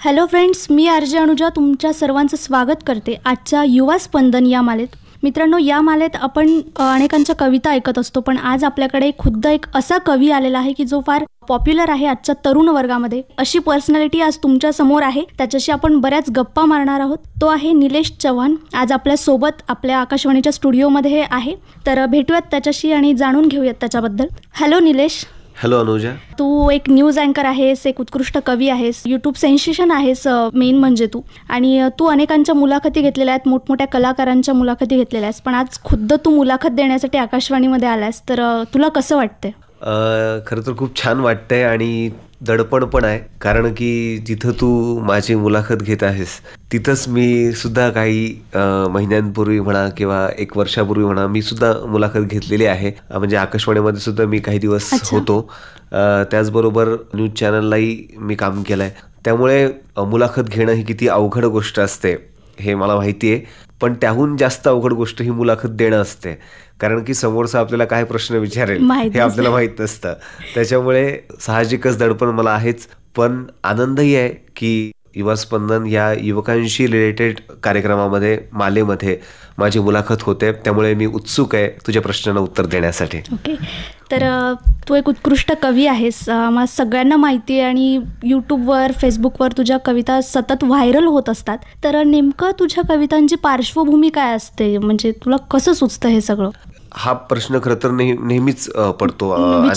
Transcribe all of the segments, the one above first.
Hello friends, मी RJ Anuja तुमच्या सर्वांचं स्वागत करते आजच्या युवा स्पंदन या मालेत. मित्रांनो, या मालेत आपण अनेकांच्या कविता ऐकत असतो, पण आज आपल्याकडे खुद्द एक असा कवी आलेला आहे की जो फार पॉप्युलर आहे आजच्या तरुण वर्गामध्ये. अशी पर्सनॅलिटी आज तुमच्या समोर आहे, त्याच्याशी आपण बऱ्याच गप्पा मारणार आहोत. तो आहे निलेश चव्हाण. आज आपल्यासोबत आपल्या आकाशवाणीच्या स्टुडिओमध्ये आहे, तर भेटूयात त्याच्याशी आणि जाणून घेऊयात त्याच्याबद्दल. हॅलो निलेश. हॅलो अनुजा. तू एक न्यूज अँकर आहेस, एक उत्कृष्ट कवी आहेस, यूट्यूब सेन्सेशन आहेस मेन म्हणजे तू. आणि तू अनेकांच्या मुलाखती घेतलेल्या आहेत, मोठमोठ्या कलाकारांच्या मुलाखती घेतलेल्या आहेस, पण आज खुद्द तू मुलाखत देण्यासाठी आकाशवाणीमध्ये आलास, तर तुला कसं वाटतंय? खरं तर खूप छान वाटतंय आणि दडपण पण आहे, कारण की जिथं तू माझी मुलाखत घेत आहेस तिथंच मी सुद्धा काही महिन्यांपूर्वी म्हणा किंवा एक वर्षापूर्वी म्हणा मी सुद्धा मुलाखत घेतलेली आहे. म्हणजे आकाशवाणीमध्ये सुद्धा मी काही दिवस होतो. त्याचबरोबर न्यूज चॅनललाही मी काम केलं आहे. त्यामुळे मुलाखत घेणं ही किती अवघड गोष्ट असते हे मला माहिती आहे, पण त्याहून जास्त अवघड गोष्ट ही मुलाखत देणं असते, कारण की समोरचा आपल्याला काय प्रश्न विचारेल हे आपल्याला माहीत नसतं. त्याच्यामुळे साहजिकच दडपण मला आहेच, पण आनंदही आहे की युवा स्पंदन या युवकांशी रिलेटेड कार्यक्रमामध्ये मालेमध्ये माझी मुलाखत होते. त्यामुळे मी उत्सुक आहे तुझ्या प्रश्नांना उत्तर देण्यासाठी. ओके, तर तू एक उत्कृष्ट कवी आहेस, मला सगळ्यांना माहिती आहे, आणि यूट्यूबवर फेसबुकवर तुझ्या कविता सतत व्हायरल होत असतात. तर नेमकं तुझ्या कवितांची पार्श्वभूमी काय असते, म्हणजे तुला कसं सुचतं हे सगळं? हा प्रश्न खरं तर नेहमीच पडतो,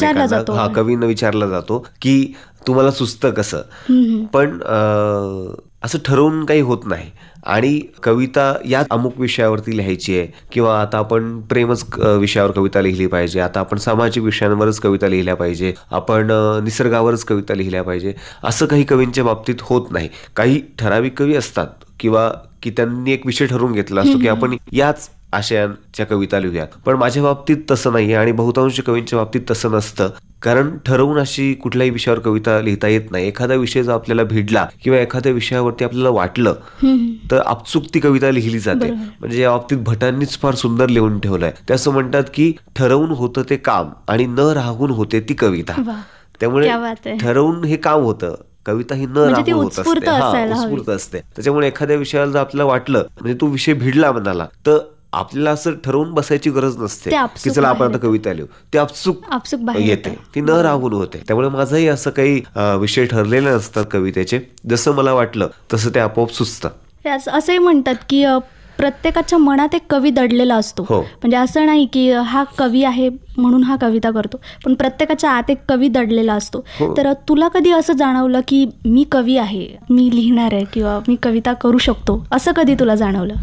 कवींना विचारला जातो की तुम्हाला सुचतं कसं. पण असं ठरवून काही होत नाही. आणि कविता या अमुक विषयावरती लिहायची आहे, किंवा आता आपण प्रेमच विषयावर कविता लिहिली पाहिजे, आता आपण सामाजिक विषयांवरच कविता लिहिल्या पाहिजे, आपण निसर्गावरच कविता लिहिल्या पाहिजे, असं काही कवींच्या बाबतीत होत नाही. काही ठराविक कवी असतात किंवा की त्यांनी एक विषय ठरवून घेतला असतो की आपण याच आशयांच्या कविता लिहूयात. पण माझ्या बाबतीत तसं नाही आणि बहुतांश कवींच्या बाबतीत तसं नसतं, कारण ठरवून अशी कुठल्याही विषयावर कविता लिहिता येत नाही. एखादा विषय जर आपल्याला भिडला किंवा एखाद्या विषयावरती आपल्याला वाटलं तर आपसूक ती कविता लिहिली जाते. म्हणजे या बाबतीत भटांनीच फार सुंदर लिहून ठेवलंय. ते असं म्हणतात की ठरवून होतं ते काम आणि न राहून होते ती कविता. त्यामुळे ठरवून हे काम होतं, कविता ही न राहून होत असते, उत्स्फूर्त असते. त्याच्यामुळे एखाद्या विषयाला जर आपल्याला वाटलं, म्हणजे तो विषय भिडला मनाला, तर आपल्याला असं ठरवून बसायची गरज नसते की चला आपण आता कविता लिहू. ती आपसूक येते, ती न राहून होते. त्यामुळे माझंही असं काही विषय ठरलेले नसतात कवितेचे, जसं मला वाटलं तसं ते आपोआप सुचतं. असंही म्हणतात की प्रत्येकाच्या मनात एक कवी दडलेला असतो. म्हणजे असं नाही की हा कवी आहे म्हणून हा कविता करतो, पण प्रत्येकाच्या आत एक कवी दडलेला असतो. तर तुला कधी असं जाणवलं की मी कवी आहे, मी लिहिणार आहे किंवा मी कविता करू शकतो, असं कधी तुला जाणवलं?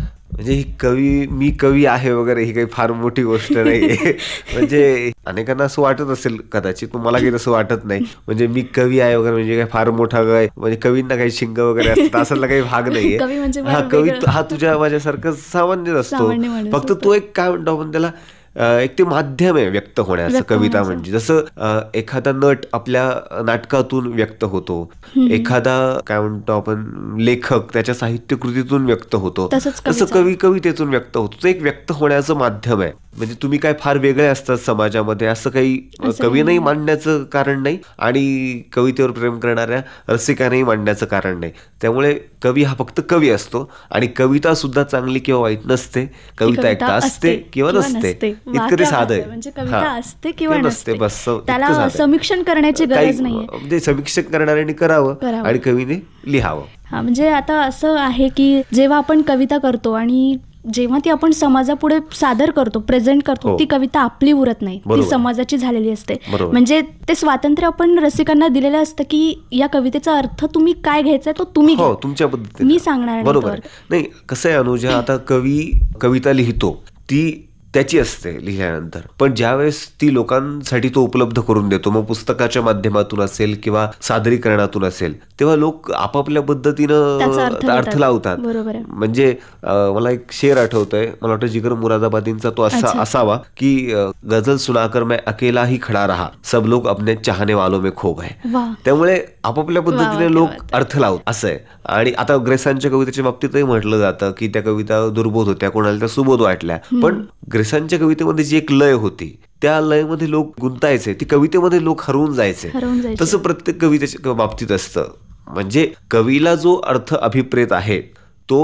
म्हणजे मी कवी आहे वगैरे ही काही फार मोठी गोष्ट नाही. म्हणजे अनेकांना असं वाटत असेल कदाचित, पण मला काही तसं वाटत नाही. म्हणजे मी कवी आहे वगैरे म्हणजे काय फार मोठा काय, म्हणजे कवींना काही शिंग वगैरे असतात असाला काही भाग नाहीये. कवी हा तुझ्या माझ्यासारखं सामान्य असतो. फक्त तो एक काय म्हणतो आपण त्याला, एक ते माध्यम आहे व्यक्त होण्याचं. कविता म्हणजे जसं एखादा नट आपल्या नाटकातून व्यक्त होतो, एखादा काय म्हणतो आपण लेखक त्याच्या साहित्य कृतीतून व्यक्त होतो, तसं कवी कवितेतून व्यक्त होतो. तो एक व्यक्त होण्याचं माध्यम आहे. म्हणजे तुम्ही काय फार वेगळे असतात समाजामध्ये असं काही कवीनंही मांडण्याचं कारण नाही आणि कवितेवर प्रेम करणाऱ्या रसिकांनाही मांडण्याचं कारण नाही. त्यामुळे कवी हा फक्त कवी असतो आणि कविता सुद्धा चांगली किंवा वाईट नसते. कविता एकदा असते किंवा नसते, इतकं ते साधं आहे. म्हणजे कविता असते किंवा नसते, बस त्याला समीक्षण करण्याची गरज नाहीये. म्हणजे समीक्षण करणाऱ्यांनी करावं आणि कवीने लिहावं. म्हणजे आता असं आहे की जेव्हा आपण कविता करतो आणि जेव्हा ती आपण समाजापुढे सादर करतो, प्रेझेंट करतो, ती कविता आपली उरत नाही, ती समाजाची झालेली असते. म्हणजे ते स्वातंत्र्य आपण रसिकांना दिलेलं असतं की या कवितेचा अर्थ तुम्ही काय घ्यायचा तो तुम्ही घ्या, तुमच्या पद्धतीने मी सांगणार. बरोबर नाही. कसं आहे अनुजा, आता कवी कविता लिहितो ती त्याची असते लिहिल्यानंतर, पण ज्यावेळेस ती लोकांसाठी तो उपलब्ध करून देतो, मग पुस्तकाच्या माध्यमातून असेल किंवा सादरीकरणातून असेल, तेव्हा लोक आपापल्या पद्धतीनं अर्थ लावतात. म्हणजे मला एक शेर आठवतोय, मला वाटतं जिगर मुरादाबादींचा तो असावा की गझल सुनाकर मैं अकेला ही खडा रहा, सब लोग अपने चाहने वालों में खो गए. त्यामुळे आपापल्या पद्धतीने लोक अर्थ लावतात असं आहे. आणि आता ग्रेसांच्या कवितेच्या बाबतीतही म्हटलं जातं की त्या कविता दुर्बोध होत्या, कोणाला त्या सुबोध वाटल्या, पण ग्रेसांच्या कवितेमध्ये जी एक लय होती त्या लयमध्ये लोक गुंतायचे, ती कवितेमध्ये लोक हरवून जायचे. तसं प्रत्येक कवितेच्या बाबतीत असतं. म्हणजे कवीला जो अर्थ अभिप्रेत आहे तो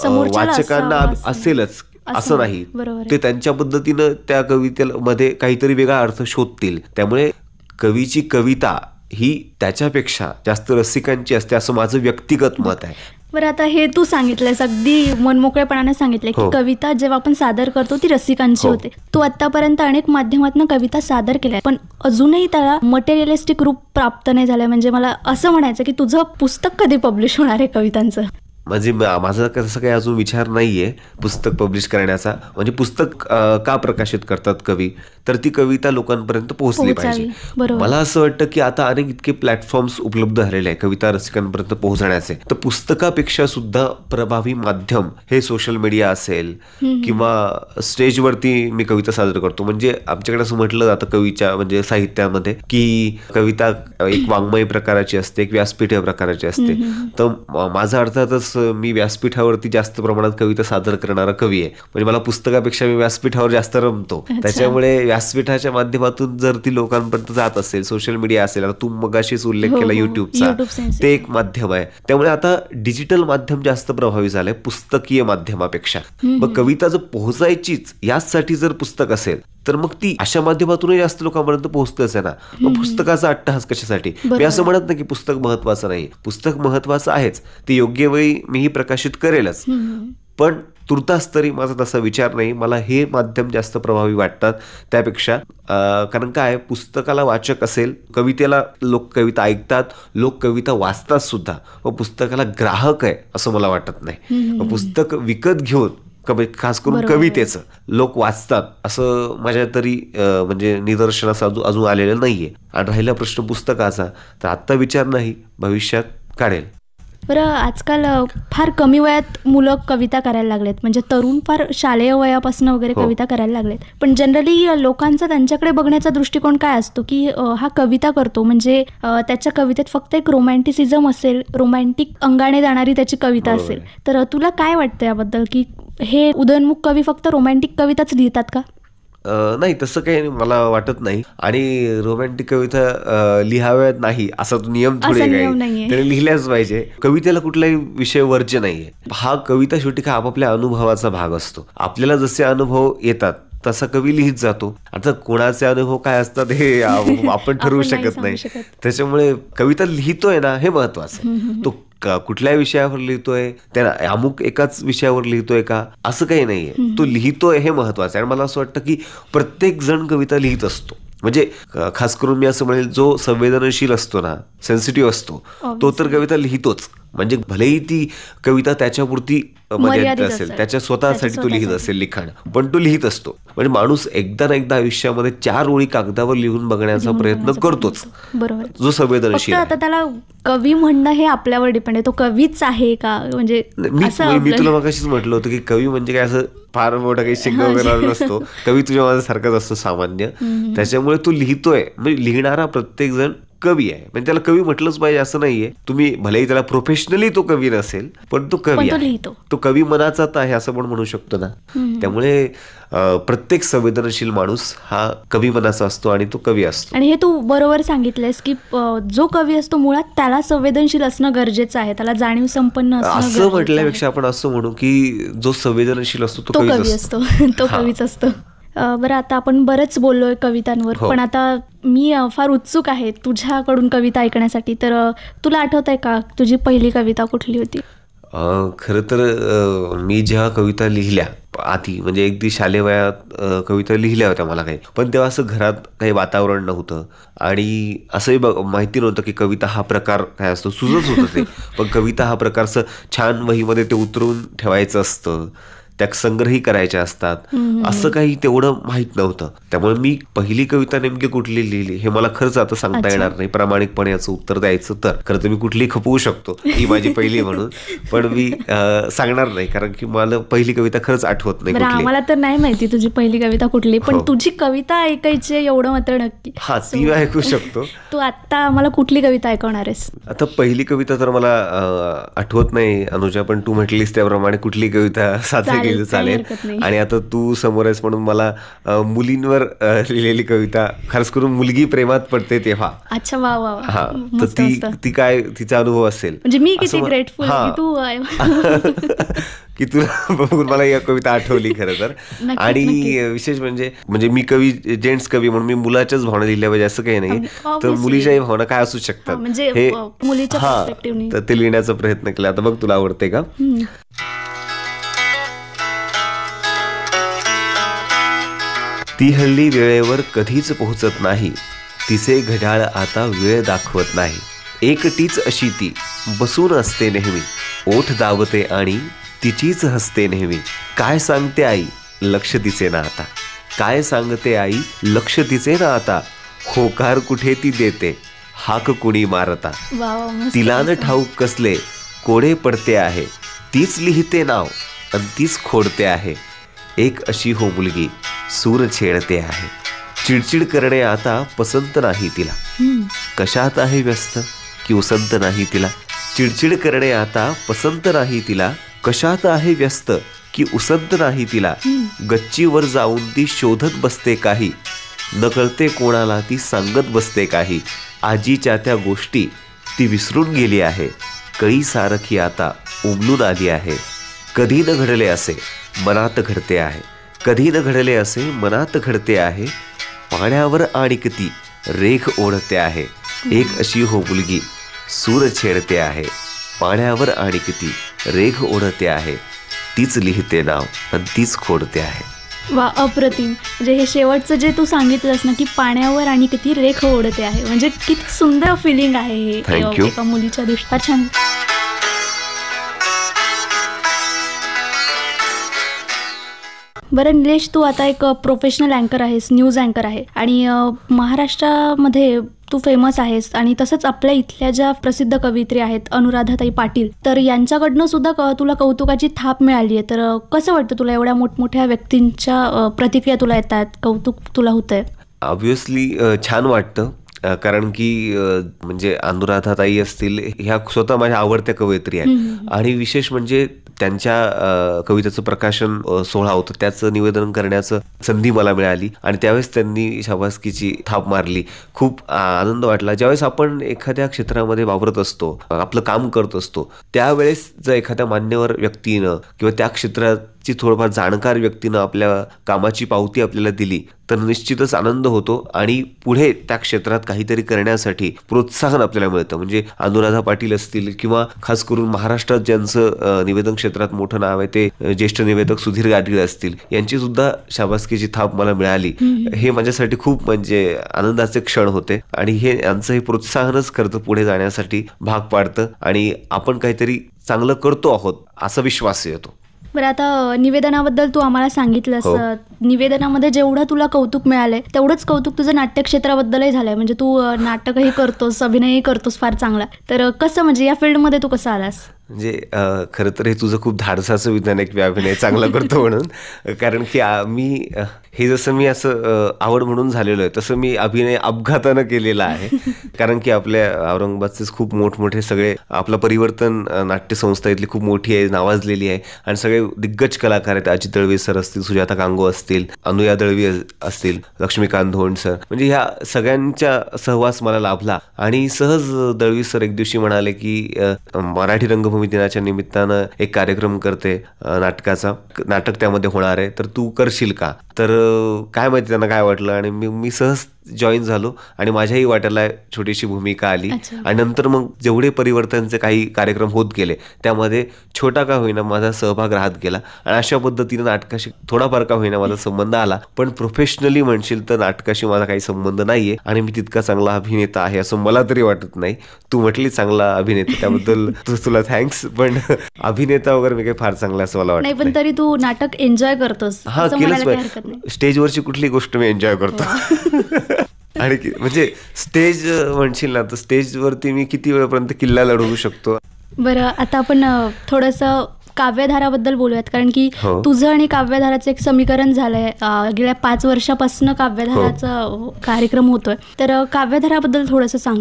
वाचकांना असेलच असं नाही, ते त्यांच्या पद्धतीनं त्या कवितेमध्ये काहीतरी वेगळा अर्थ शोधतील. त्यामुळे कवीची कविता ही त्याच्यापेक्षा जास्त रसिकांची असते असं माझं व्यक्तिगत मत आहे. बरं, आता हे तू सांगितलंयस अगदी मनमोकळेपणाने सांगितलंय की कविता जेव्हा आपण सादर करतो ती रसिकांची होते. तू आतापर्यंत अनेक माध्यमातून कविता सादर केल्या, पण अजूनही त्याला मटेरियलिस्टिक रूप प्राप्त नाही झालंय. म्हणजे मला असं म्हणायचं की तुझं पुस्तक कधी पब्लिश होणार आहे कवितांचं? म्हणजे माझा कसं काही अजून विचार नाहीये पुस्तक पब्लिश करण्याचा. म्हणजे पुस्तक का प्रकाशित करतात कवी, तर ती कविता लोकांपर्यंत पोहोचली पाहिजे. मला असं वाटतं की आता अनेक इतके प्लॅटफॉर्म्स उपलब्ध झालेले आहे कविता रसिकांपर्यंत पोहोचण्याचे, तर पुस्तकापेक्षा सुद्धा प्रभावी माध्यम हे सोशल मीडिया असेल किंवा स्टेजवरती मी कविता सादर करतो. म्हणजे आमच्याकडे असं म्हटलं जातं कवीच्या म्हणजे साहित्यामध्ये की कविता एक वाङ्मय प्रकाराची असते, एक व्यासपीठ प्रकाराची असते. तर माझा अर्थातच मी व्यासपीठावरती जास्त प्रमाणात कविता सादर करणारा कवी आहे. म्हणजे मला पुस्तकापेक्षा मी व्यासपीठावर जास्त रमतो. त्याच्यामुळे व्यासपीठाच्या माध्यमातून जर ती लोकांपर्यंत जात असेल, सोशल मीडिया असेल, आता तू मगाशीच उल्लेख केला युट्यूबचा, ते एक माध्यम आहे. त्यामुळे आता डिजिटल माध्यम जास्त प्रभावी झालंय पुस्तकीय माध्यमापेक्षा. मग कविता जर पोहोचायचीच यासाठी जर पुस्तक असेल तर मग ती अशा माध्यमातूनही जास्त लोकांपर्यंत पोहोचतेच आहे ना. मग पुस्तकाचा अट्टहास कशासाठी? मी असं म्हणत नाही की पुस्तक महत्वाचं नाही, पुस्तक महत्वाचं आहेच, ते योग्य वेळी मीही प्रकाशित करेलच, पण तुर्तास तरी माझा तसा विचार नाही. मला हे माध्यम जास्त प्रभावी वाटतात त्यापेक्षा. कारण काय, पुस्तकाला वाचक असेल, कवितेला लोक कविता ऐकतात, लोक कविता वाचतात सुद्धा, व पुस्तकाला ग्राहक आहे असं मला वाटत नाही. पुस्तक विकत घेऊन खास करून कवितेचं लोक वाचतात असं माझ्या तरी म्हणजे निदर्शनास अजून आलेलं नाहीये. आणि राहिला प्रश्न पुस्तकाचा, तर आत्ता विचार नाही, भविष्यात काढेल. बरं, आजकाल फार कमी वयात मुलं कविता करायला लागलेत. म्हणजे तरुण फार शालेय वयापासून वगैरे कविता करायला लागलेत. पण जनरली लोकांचा त्यांच्याकडे बघण्याचा दृष्टिकोन काय असतो की हा कविता करतो म्हणजे त्याच्या कवितेत फक्त एक रोमॅन्टिसिझम असेल, रोमॅन्टिक अंगाने जाणारी त्याची कविता असेल. तर तुला काय वाटतं याबद्दल की हे उदयोन्मुख कवी फक्त रोमॅन्टिक कविताच लिहितात का? नाही, तसं काही मला वाटत नाही. आणि रोमॅन्टिक कविता लिहाव्यात नाही असा नियम थोडे काही, त्याने लिहिल्याच पाहिजे. कवितेला कुठलाही विषय वर्ज्य नाहीये. हा कविता शेवटी काय आपापल्या अनुभवाचा भाग असतो. आपल्याला जसे अनुभव येतात तसा कवी लिहित जातो. आता कोणाचे अनुभव काय असतात हे आपण ठरवू शकत नाही. त्याच्यामुळे कविता लिहितोय ना हे महत्वाचं. तो कुठल्या विषयावर लिहितोय, त्या अमुक एकाच विषयावर लिहितोय का असं काही नाहीये. तो लिहितोय हे महत्वाचं आहे. आणि मला असं वाटतं की प्रत्येक जण कविता लिहित असतो. म्हणजे खास करून मी असं म्हणेल, जो संवेदनशील असतो ना, सेन्सिटिव्ह असतो, तो तर कविता लिहितोच. म्हणजे भलेही ती कविता त्याच्यापुरती मर्यादित असेल, त्याच्या स्वतःसाठी तो लिहित असेल लिखाण, पण तो लिहित असतो. म्हणजे माणूस एकदा ना एकदा आयुष्यामध्ये 4 ओळी कागदावर लिहून बघण्याचा प्रयत्न करतोच, जो संवेदनशील. आता त्याला कवी म्हणणं हे आपल्यावर डिपेंड आहे, तो कवीच आहे का? म्हणजे मी तुला मगाशीच म्हटलं होतं की कवी म्हणजे काय असं फार मोठा काही शिंग वगैरे नसतो. कवी तुझ्या माझ्यासारखाच असतो सामान्य. त्याच्यामुळे तो लिहितोय, म्हणजे लिहिणारा प्रत्येक जण कवी आहे. म्हणजे त्याला कवी म्हटलंच पाहिजे असं नाहीये. तुम्ही भलेही त्याला प्रोफेशनली तो कवी नसेल, पण तो कवी आहे, तो कवी मनाचाच आहे असं पण म्हणू शकतो ना. त्यामुळे प्रत्येक संवेदनशील माणूस हा कवी मनाचा असतो आणि तो कवी असतो. आणि हे तू बरोबर सांगितलंस की जो कवी असतो मुळात त्याला संवेदनशील असणं गरजेचं आहे, त्याला जाणीव संपन्न असं म्हटल्यापेक्षा आपण असं म्हणू की जो संवेदनशील असतो तो कवी असतो, तो कवीच असतो. बरं, आता आपण बरेच बोललोय कवितांवर, पण आता मी फार उत्सुक आहे तुझ्याकडून कविता ऐकण्यासाठी. तर तुला आठवत आहे का तुझी पहिली कविता कुठली होती? खरं तर मी जेव्हा कविता लिहिल्या आधी, म्हणजे अगदी शालेय वयात कविता लिहिल्या होत्या मला काही, पण तेव्हा असं घरात काही वातावरण नव्हतं आणि असंही माहिती नव्हतं की कविता हा प्रकार काय असतो. सुचत होतं ते, पण कविता हा प्रकारचं छान वहीमध्ये ते उतरून ठेवायचं असतं, त्या संग्रही करायच्या असतात, असं काही तेवढं माहित नव्हतं. त्यामुळे मी पहिली कविता नेमकी कुठली लिहिली हे मला खरंच आता सांगता येणार नाही. प्रामाणिकपणे याचं उत्तर द्यायचं तर खरं तर मी कुठली खपवू शकतो ही माझी पहिली म्हणून, पण मी सांगणार नाही कारण की मला पहिली कविता खरंच आठवत नाही. आम्हाला तर नाही माहिती तुझी पहिली कविता कुठली, पण तुझी कविता ऐकायची एवढं मात्र नक्की. हा, ती ऐकू शकतो. तू आता मला कुठली कविता ऐकवणार आहेस? आता पहिली कविता तर मला आठवत नाही अनुजा, पण तू म्हटलीस त्याप्रमाणे कुठली कविता सादर केली चालेल. आणि आता तू समोर आहेस म्हणून मला मुलींवर लिहिलेली कविता, खास करून मुलगी प्रेमात पडते तेव्हा. अच्छा, वा वा. हा, तर ती काय तिचा अनुभव असेल. म्हणजे मी किती ग्रेटफुल तू की तुला बघून मला या कविता आठवली खरं तर. आणि विशेष म्हणजे मी कवी, जेंट्स कवी म्हणून मी मुलाच्याच भावना लिहिल्या पाहिजे असं काही नाही. तर मुलीच्याही भावना काय असू शकतात हे तर ते लिहिण्याचा प्रयत्न केला. आता बघ तुला आवडते का. ती हल्ली वेळेवर कधीच पोहोचत नाही, तिचे घड्याळ आता वेळ दाखवत नाही. एकटीच अशी ती बसून असते नेहमी, ओठ दाबते आणि तिचीच हसते नेहमी. काय सांगते आई लक्ष तिचे ना आता, काय सांगते आई लक्ष तिचे ना आता. होकार कुठे ती देते हाक कुणी मारता, तिला न ठाऊक कसले कोडे पडते आहे. तीच लिहिते नाव आणि तीच खोडते आहे. एक अशी हो मुलगी सूर छेडते आहे. चिडचिड करणे आता पसंत नाही तिला, कशात आहे व्यस्त की उसंत नाही तिला. चिडचिड करणे आता पसंत नाही तिला, कशात आहे व्यस्त की उसंत नाही तिला. गच्चीवर जाऊन ती शोधत बसते काही, न कळते कोणाला ती सांगत बसते काही. आजीच्या त्या गोष्टी ती विसरून गेली आहे, कळी सारखी आता उमलून आली आहे. कधी न घडले असे मनात घडते आहे, कधी न घडले असे मनात घडते आहे. पाण्यावर आणिक ती रेख ओढते आहे. एक अशी हो मुलगी सूर छेडते आहे. पाण्यावर आणिक ती रेख ओढते आहे. तीच लिहिते नाव आणि तीच खोडते आहे. वा, अप्रतिम. म्हणजे हे शेवटचं जे तू सांगितलंस ना की पाण्यावर आणि किती रेख ओढते आहे, म्हणजे किती सुंदर फिलिंग आहे हे एका मुलीच्या दृष्टीने. छान. बरं निलेश, तू आता एक प्रोफेशनल अँकर आहेस, न्यूज अँकर आहे आणि महाराष्ट्रामध्ये तू फेमस आहेस. आणि तसंच आपल्या इथल्या ज्या प्रसिद्ध कवयित्री आहेत अनुराधाताई पाटील, तर यांच्याकडनं सुद्धा तुला कौतुकाची थाप मिळाली आहे. तर कसं वाटतं तुला, एवढ्या मोठमोठ्या व्यक्तींच्या प्रतिक्रिया तुला येतात, कौतुक तुला होतंय? ऑब्व्हियसली छान वाटतं, कारण की म्हणजे अनुराधाताई असतील ह्या स्वतः माझ्या आवडत्या कवयित्री आहेत. आणि विशेष म्हणजे त्यांच्या कवितेचं प्रकाशन सोहळा होतं, त्याचं निवेदन करण्याचं संधी मला मिळाली आणि त्यावेळेस त्यांनी शाबासकीची थाप मारली. खूप आनंद वाटला. ज्यावेळेस आपण एखाद्या क्षेत्रामध्ये वावरत असतो, आपलं काम करत असतो, त्यावेळेस जर एखाद्या मान्यवर व्यक्तीनं किंवा त्या क्षेत्राची थोडंफार जाणकार व्यक्तीनं आपल्या कामाची पावती आपल्याला दिली तर निश्चितच आनंद होतो आणि पुढे त्या क्षेत्रात काहीतरी करण्यासाठी प्रोत्साहन आपल्याला मिळतं. म्हणजे अनुराधा पाटील असतील किंवा खास करून महाराष्ट्रात ज्यांचं निवेदन क्षेत्रात मोठं नाव आहे ते ज्येष्ठ निवेदक सुधीर गाडगीळ असतील, यांची सुद्धा शाबासकीची थाप मला मिळाली. हे माझ्यासाठी खूप म्हणजे आनंदाचे क्षण होते आणि हे यांचं हे प्रोत्साहनच करतं पुढे जाण्यासाठी भाग पाडतं आणि आपण काहीतरी चांगलं करतो आहोत असा विश्वास येतो. बरं, आता निवेदनाबद्दल तू आम्हाला सांगितलंस. निवेदनामध्ये जेवढं तुला कौतुक मिळालंय तेवढंच कौतुक तुझं नाट्यक्षेत्राबद्दलही झालंय. म्हणजे तू नाटकही करतोस, अभिनयही करतोस फार चांगला. तर कसं, म्हणजे या फील्डमध्ये तू कसा आलास? म्हणजे खरं तर हे तुझं खूप धाडसाचं विधान आहे की अभिनय चांगला करतो म्हणून. कारण की मी हे जसं मी असं आवड म्हणून झालेलो आहे तसं मी अभिनय अपघातानं केलेला आहे. कारण की आपल्या औरंगाबादचेच खूप मोठमोठे सगळे, आपलं परिवर्तन नाट्य संस्था इथली खूप मोठी आहे, नावाजलेली आहे आणि सगळे दिग्गज कलाकार आहेत. अजित दळवी सर असतील, सुजाता कांगो असतील, अनुया दळवी असतील, लक्ष्मीकांत धोंड सर, म्हणजे ह्या सगळ्यांच्या सहवास मला लाभला. आणि सहज दळवी सर एक दिवशी म्हणाले की मराठी रंगभूमी दिनाच्या निमित्तानं एक कार्यक्रम करते नाटकाचा, नाटक त्यामध्ये होणार आहे, तर तू करशील का? तर काय माहिती त्यांना काय वाटलं आणि मी सहज जॉईन झालो आणि माझ्याही वाट्याला छोटीशी भूमिका आली. आणि नंतर मग जेवढे परिवर्तनचे काही कार्यक्रम होत गेले त्यामध्ये छोटा का होईना माझा सहभाग राहत गेला आणि अशा पद्धतीने नाटकाशी थोडाफार का होईना माझा संबंध आला. पण प्रोफेशनली म्हणशील तर नाटकाशी माझा काही संबंध नाहीये आणि मी तितका चांगला अभिनेता आहे असं मला तरी वाटत नाही. तू म्हटली चांगला अभिनेता, त्याबद्दल तुला थँक्स, पण अभिनेता वगैरे मी काही फार चांगला असं मला वाटत नाही. पण तरी तू नाटक एन्जॉय करतोस. हा, केलंच पाहिजे. स्टेजवरची कुठली गोष्ट मी एन्जॉय करतो. आणि म्हणजे स्टेज म्हणशील ना तर स्टेजवरती मी किती वेळपर्यंत किल्ला लढवू शकतो. बरं, आता आपण थोडंसं काव्यधाराबद्दल बोलूयात, कारण की तुझं आणि काव्यधाराचं एक समीकरण झालंय. गेल्या 5 वर्षापासून काव्यधाराचा कार्यक्रम होतोय, तर काव्यधाराबद्दल थोडंसं सांगा मला.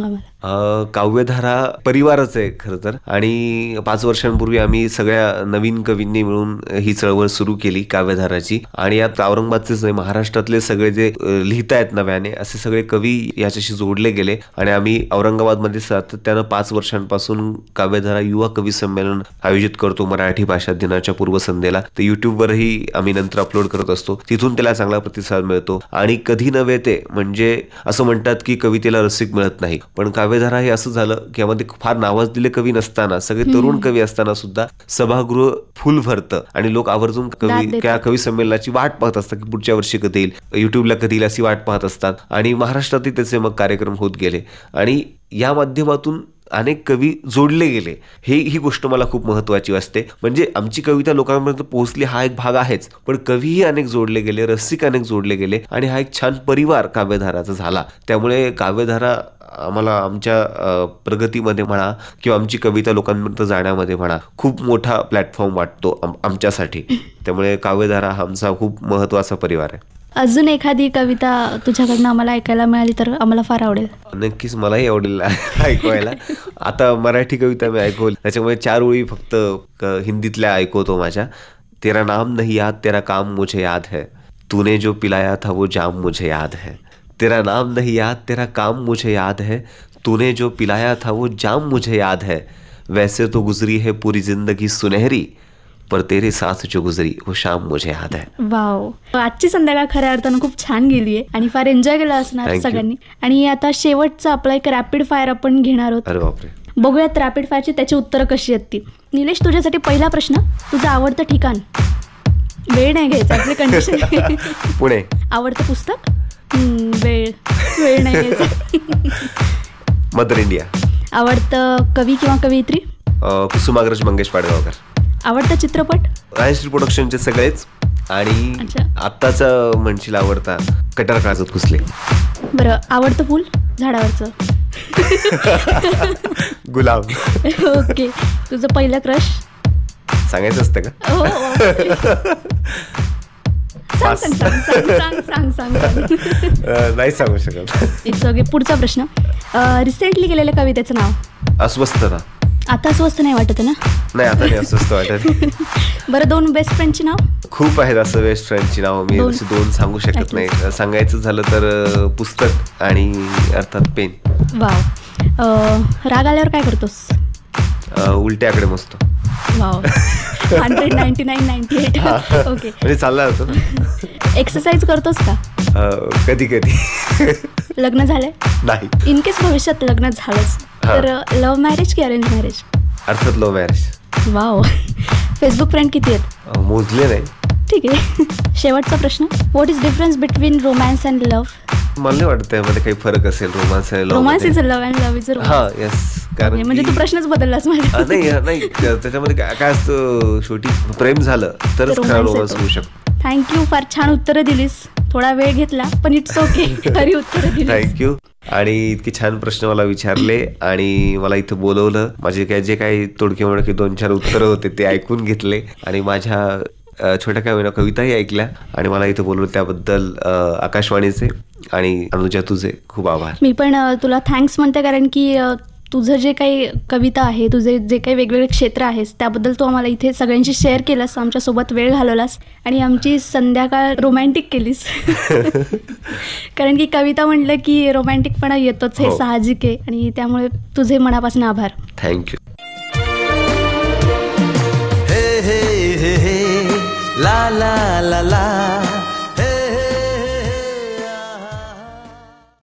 काव्यधारा परिवारच आहे खरं तर. आणि 5 वर्षांपूर्वी आम्ही सगळ्या नवीन कवींनी मिळून ही चळवळ सुरू केली काव्यधाराची. आणि यात औरंगाबादचेच नाही, महाराष्ट्रातले सगळे जे लिहितायत नव्याने असे सगळे कवी याच्याशी जोडले गेले. आणि आम्ही औरंगाबादमध्ये सातत्यानं 5 वर्षांपासून काव्यधारा युवा कवी संमेलन आयोजित करतो मराठी भाषा दिनाच्या पूर्वसंध्येला. ते युट्यूबवरही आम्ही नंतर अपलोड करत असतो. तिथून त्याला चांगला प्रतिसाद मिळतो. आणि कधी नव्हे ते म्हणजे असं म्हणतात की कवितेला रसिक मिळत नाही, पण काव्यधारा हे असं झालं की यामध्ये फार नावाजलेले कवी नसताना, सगळे तरुण कवी असताना सुद्धा सभागृह फुल भरतं आणि लोक आवर्जून कवी संमेलनाची वाट पाहत असतात की पुढच्या वर्षी कधी येईल, युट्यूबला कधी येईल अशी वाट पाहत असतात. आणि महाराष्ट्रातही त्याचे मग कार्यक्रम होत गेले आणि या माध्यमातून अनेक कवी जोडले गेले. ही गोष्ट मला खूप महत्वाची वाटते. म्हणजे आमची कविता लोकांपर्यंत पोहोचली हा एक भाग आहेच, पण कवीही अनेक जोडले गेले, रसिक अनेक जोडले गेले आणि हा एक छान परिवार काव्यधाराचा झाला. त्यामुळे काव्यधारा आम्हाला आमच्या प्रगतीमध्ये म्हणा किंवा आमची कविता लोकांपर्यंत जाण्यामध्ये म्हणा खूप मोठा प्लॅटफॉर्म वाटतो आमच्यासाठी. त्यामुळे काव्यधारा हा आमचा खूप महत्वाचा परिवार आहे. अजून एखादी कविता तुझ्याकडनं आम्हाला ऐकायला मिळाली तर आम्हाला फार आवडेल. नक्कीच मलाही आवडेल ऐकवायला. आता मराठी कविता मी ऐकवली त्याच्यामुळे 4 ओळी फक्त हिंदीतल्या ऐकवतो माझ्या. तेरा नाम नहीं याद तेरा काम मुझे याद है, तूने जो पिलाया था वो जाम मुझे याद है. तेरा नाम नहीं याद तेरा काम मुझे याद है, तूने जो पिलाया था वो जाम मुझे याद है. वैसे तो गुजरी है पूरी जिंदगी सुनहरी, पर तेरे साथ जो गुजरी वो शाम मुझे याद है. वाव, आजची संध्याकाळ खऱ्या अर्थानं खूप छान गेली आहे आणि फार एन्जॉय केला असणार सगळ्यांनी. आणि आता शेवटचा आपला एक रॅपिड फायर आपण घेणार आहोत. अरे बापरे. बघूयात रॅपिड फायरची त्याची उत्तरं कशी आहेत ती. निलेश, तुझ्यासाठी पहिला प्रश्न, तुझं आवडतं ठिकाण? वेळ नाही घ्यायचा, आपली कंडिशन. पुणे. आवडतं पुस्तक? वेळ नाही घ्यायचा. मदर इंडिया. आवडतं कवी किंवा कवयित्री? कुसुमाग्रज मंगेश पाडगावकर. आवडतं चित्रपट? राजश्री प्रोडक्शनचे सगळेच. आणि आत्ताचा म्हणशील आवडता कटार काजत कुसले. बरं, आवडतं फुल झाडावरचं? गुलाब. ओके. तुझं पहिलं क्रश? सांगायचं असतं का? हो. सांग. नाही सांगू शकत. It's okay. पुढचा प्रश्न, रिसेंटली केलेल्या कवितेचं नाव? अस्वस्थता. आता अस्वस्थ नाही वाटत ना? नाही, आता नाही अस्वस्थ वाटत. बरं, 2 बेस्ट फ्रेंडची नाव? खूप आहेत असं बेस्ट फ्रेंडची नाव. मी 2 सांगू शकत नाही. सांगायचं झालं तर पुस्तक आणि अर्थात पेन. वाव. राग आल्यावर काय करतोस? उलट्याकडे मस्त. वाव. 199.98. ओके. म्हणजे चालला जातो ना. एक्सरसाइज करतोस का? कधी कधी. लग्न झालंय? नाही. इन केस भविष्यात लग्न झालंच तर लव्ह मॅरेज की अरेंज मॅरेज? अर्थात love marriage. Wow. Facebook friend किती आहेत? मोजले नाही. ठीक आहे. शेवटचा प्रश्न, what is difference between romance and love? मला नाही वाटतं यामध्ये काही फरक असेल रोमांस आणि love. Romance is a love and love is a romance. हा, येस. कारण म्हणजे तू प्रश्नच बदललास माझा. नाही त्याच्यामध्ये काय असतं, शेवटी प्रेम झालं तरच खरा रोमांस होऊ शकतो. थँक्यू, फार छान उत्तरं दिलीस. थोडा वेळ घेतला पण इट्स ओके. खरी उत्तरं दिलीस. थँक्यू. आणि इतके छान प्रश्न मला विचारले आणि मला इथं बोलवलं. माझे जे काही तोडके मोडके 2-4 उत्तरं होते ते ऐकून घेतले आणि माझ्या छोट्या काय कविताही ऐकल्या आणि मला इथं बोलवलं त्याबद्दल आकाशवाणीचे आणि अनुजा तुझे खूप आभार. मी पण तुला थँक्स म्हणते, कारण की तुझं जे काही कविता आहे, तुझे जे काही वेगवेगळे क्षेत्र आहेस त्याबद्दल तू आम्हाला इथे सगळ्यांशी शेअर केलास, आमच्यासोबत वेळ घालवलास आणि आमची संध्याकाळ रोमॅन्टिक केलीस. कारण की कविता म्हटलं की रोमॅन्टिकपणा येतोच, हे साहजिक आहे. आणि त्यामुळे तुझे मनापासून आभार. थँक्यू. ला ला ला ला